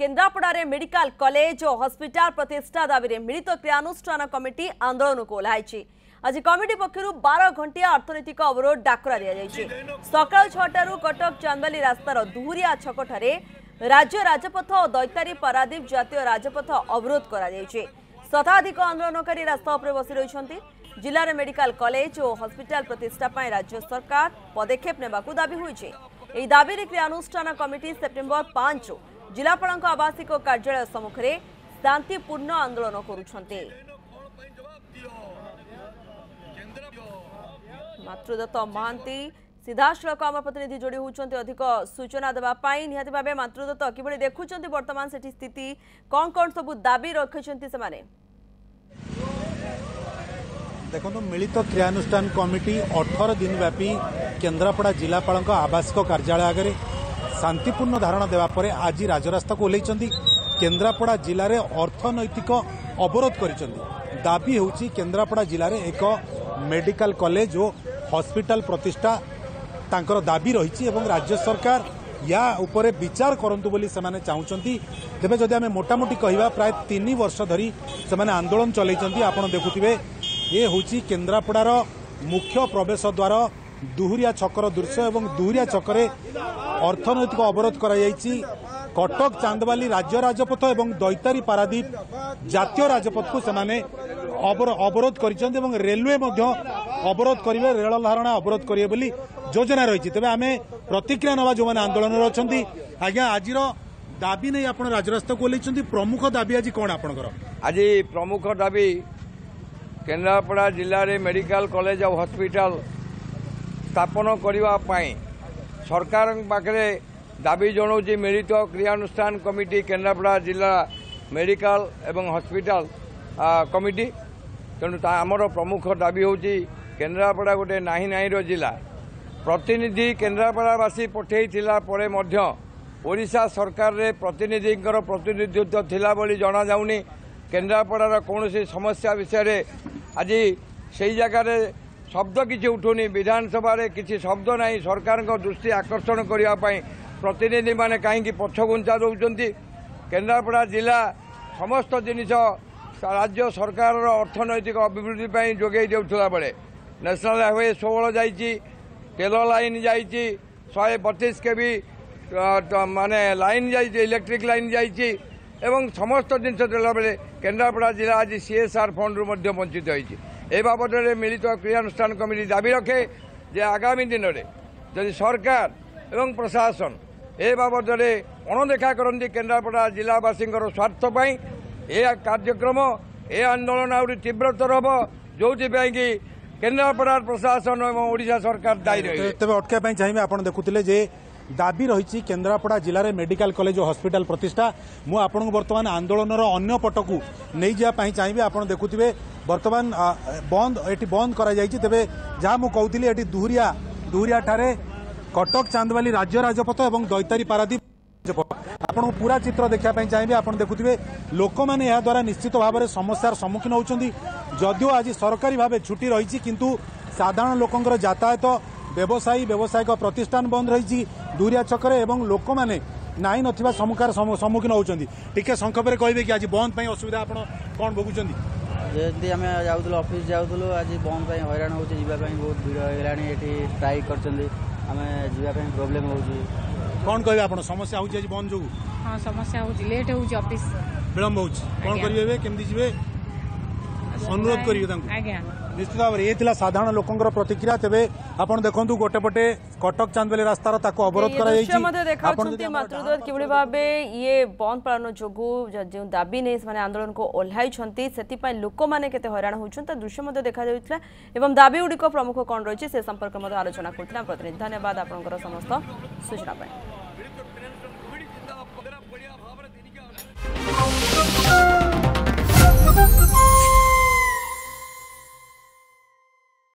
Kendrapara medical college और hospital प्रतिष्ठा दाबी मिलित क्रियानुष्ठान कमिटी आंदोलन को ओह्लाई। आज कमिटी पक्षर 12 घंटिया अर्थनैतिक अवरोध डाकरा दि सका 6 कटक चांदबाली रास्तार दुहुरिया छकठारे राज्य राजपथ और दैतारी पारादीप जातीय राजपथ अवरोध कर शताधिक आंदोलनकारी रास्ता उपर बसी रही। जिले में मेडिकल कॉलेज और हॉस्पिटल प्रतिष्ठा राज्य सरकार पदक्षेप नेबाकू दाबी होई। दाबी क्रियानुष्ठान कमिटी सेप्टेम्बर 5 जिलापाल आवासिक कार्यालय सम्मुखें शांतिपूर्ण आंदोलन करुछन्ते। मातृदत्त महांती सीधासलख आम प्रतिनिधि जोड़ी होती अधिक सूचना देवाई निहाती भाव मातृदत्त किभଳି देखुछन्ति वर्तमान सेठी स्थिति कौन कौन सब दाबी रखिछन्ति सेमाने? देखो मिलित क्रियानुष्ठान कमिटी 18 दिन व्यापी केन्द्रापड़ा जिलापाल आवासिक कार्यालय आगे शांतिपूर्ण धारणा देवापर आज राजरास्ता को ओह्लैଛନ୍ତି। केन्द्रापड़ा जिले में अर्थनैतिक अवरोध करिसेंति। दाबी होउछि केन्द्रापड़ा जिले में एक मेडिकल कॉलेज और हॉस्पिटल प्रतिष्ठा तांकर दाबी रही एवं राज्य सरकार या उपरे विचार करंतु बोली सेमाने चाहुचंती। तेबे जदि आमे मोटामोटी कहिबा प्राय 3 वर्ष धरी सेमाने आंदोलन चलैचंती। आपण देखुथिबे ये होउछि केन्द्रापड़ार मुख्य प्रवेश द्वार दुहुरिया छकर दृश्य एवं दुहुरिया छकरे अर्थनैतिक अवरोध कराଯାଇଛି। कटक चांदबाली राज्य राजपथ एवं दैतारी पारादीप जातीय राजपथ को सेमाने अवरोध करिसेंति एवं रेलवे मध्य अवरोध करिवे, रेल धारणा अवरोध करिवे बोली योजना रही। तेबे आमे प्रतिक्रिया नवा जो माने आंदोलन रहिसंति आज्ञा आजिर दाबी नै आपण राजरास्ता को ओह्लैचंति। प्रमुख दाबी आज कोन आपनकर? आज प्रमुख दाबी केन्द्रापड़ा जिले में मेडिकल कॉलेज और हॉस्पिटल स्थापन करने सरकार पाखे दाबी जनाऊँ। मिलित क्रियानुष्ठान कमिटी केन्द्रापड़ा जिला मेडिकल एवं हॉस्पिटल कमिटी तेणु आमर प्रमुख दाबी हूँ केन्द्रापड़ा गोटे नाही नाहीर जिला प्रतिनिधि केन्द्रापड़ावासी पठेइथिला परे मध्य ओडिशा सरकार रे प्रतिनिधिंकर प्रतिनिधित्व थिला बोली जना जाउनी। केन्द्रापड़ार कौन समस्या विषय रे आज से जगार शब्द किसी उठुनी, विधानसभा किसी शब्द ना सरकार दृष्टि आकर्षण करने प्रतिनिधि माने कहीं पछघुंचा दौरान। केन्द्रापड़ा जिला समस्त जिनिस राज्य सरकार अर्थनैतिक अभिवृद्धि जोगे देउथला बेले नेशनल हाईवे 16 जाइए, तेल लाइन जाइए, 132 केवी माने लाइन जाइए, इलेक्ट्रिक लाइन जाइए एवं समस्त जिनस देला बेले केन्द्रापड़ा जिला आज CSR फंड रु वंचित होइछि। ए बाबद मिलित क्रियानुष्ठान कमिटी दाबी रखे जे आगामी दिन में जदि सरकार एवं प्रशासन ए बाबद अणदेखा करती केन्द्रापड़ा जिलावासी स्वार्थ पाई ए कार्यक्रम ए आंदोलन आहुरी तीव्रतर हम जो कि केन्द्रापड़ा प्रशासन और ओडिशा सरकार दायी रही। तेज अटकाई चाहिए आप देखुले जे दाबी रही केन्द्रापड़ा जिले में मेडिकल कॉलेज और हॉस्पिटल प्रतिष्ठा। मु आपन बर्तमान आंदोलन अन्य पटकू नहीं जावाई चाहिए। आप देखुए बर्तमान बंद करा जाइछि। तेबे जहाँ मु कहूली एटी दुहुरिया ठारे कटक चांदबाली राज्य राजपथ एवं दैतारी पारादीप आपन पूरा चित्र देखापी चाहिए। आप देखुए लोक मैंने यह द्वारा निश्चित भाव में समस्यार सम्मुखीन होती। जदियो आज सरकारी भाव छुट्टी रही किंतु साधारण लोकंर यातायात व्यावसायिक प्रतिष्ठान बंद रही दुरिया छकरे एवं लोक मैंने नाई नथिबा सम्मुखीन होती। टिके संक्षेप कहे कि आज बंद पर असुविधा आप कौन भोगुंट? जमी आम जाऊँ ऑफिस जाऊँ आज बंद पर हैरान हो बहुत भीड़ होगा। ये स्ट्राइक कर प्रोब्लेम हो कौन कहे आप समस्या हो बंद जो? हाँ समस्या हो लेट हो ऑफिस विलम्ब हो कौन करेंगे केमती जी अनुरोध करेंगे निश्चित भाव में ये साधारण लोकंर प्रतिक्रिया। तेबे आपन देखंतु गोटे पटे कटक चांदबाली रास्तार ताको अवरोध करा जायछि। मातृदत्त किभଳି भाबे ये बंद पालन जोगु जो दाबी नै माने आंदोलन को ओल्हाई छंती सेति पय लोक माने केते हैरान होछन त दृश्य मध्ये देखा जायतिला एवं दाबी उडी को प्रमुख कोन रहिछि से संपर्क मध्ये आलोचना करथिला प्रतिनिधि। धन्यवाद आपनकर समस्त सूचना पय।